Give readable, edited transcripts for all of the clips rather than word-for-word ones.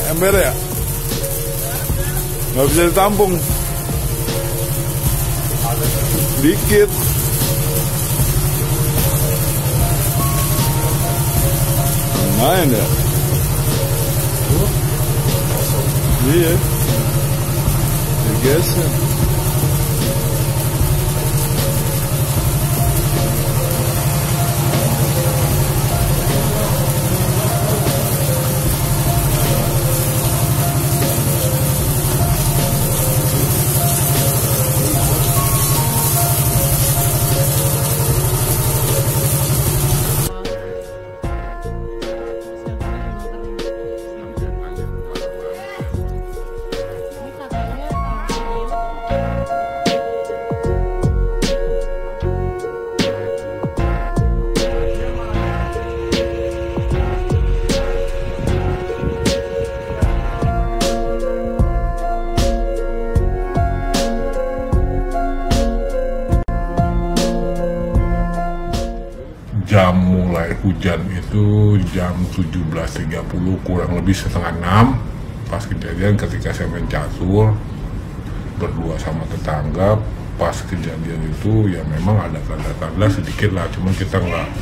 ember ya? Nggak bisa ditampung. Dikit. Main ya? Iya. Digeser. Jam mulai hujan itu jam 17.30 kurang lebih setengah 6. Pas kejadian ketika saya main catur berdua sama tetangga, pas kejadian itu ya memang ada tanda-tanda sedikit lah, cuman kita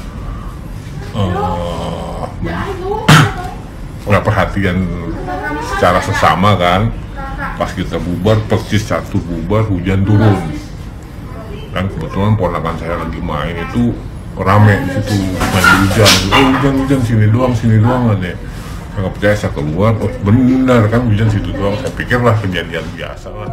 nggak perhatian secara sesama kan. Pas kita bubar, persis catur bubar, hujan turun. Dan kebetulan ponakan saya lagi main itu rame di situ, main hujan sini doang kan ya. Saya nggak percaya, saya keluar, oh benar kan hujan situ doang. Saya pikirlah kejadian biasa lah.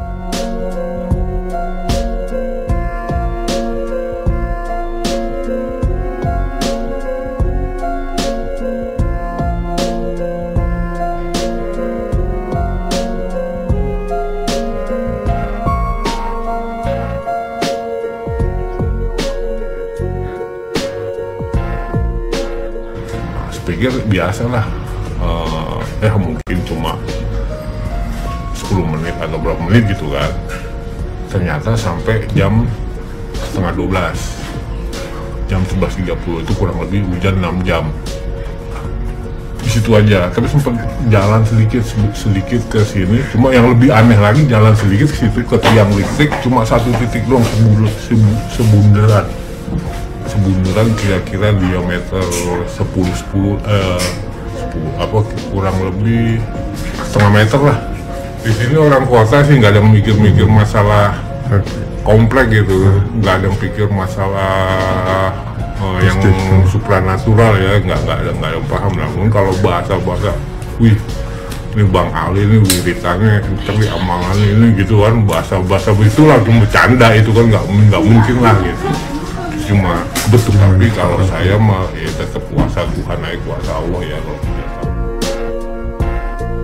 Pikir biasa lah, mungkin cuma 10 menit atau berapa menit gitu kan. Ternyata sampai jam setengah 12, jam 11.30 itu kurang lebih hujan 6 jam di situ aja. Tapi sempat jalan sedikit ke sini, cuma yang lebih aneh lagi, jalan sedikit ke situ ke tiang listrik, cuma satu titik doang, sebunderan kira-kira diameter 10 kurang lebih setengah meter lah. Di sini orang kota sih nggak ada mikir masalah komplek gitu, nggak ada yang pikir masalah yang supranatural ya, nggak ada yang paham. Namun kalau bahasa wih ini Bang Ali ini wiritannya kenceng di amalan ini gitu kan, bahasa begitulah, cuma bercanda itu kan nggak mungkin lah gitu. Cuma betul, tapi kalau saya mah ya tetap kuasa Tuhan aja, kuasa Allah ya.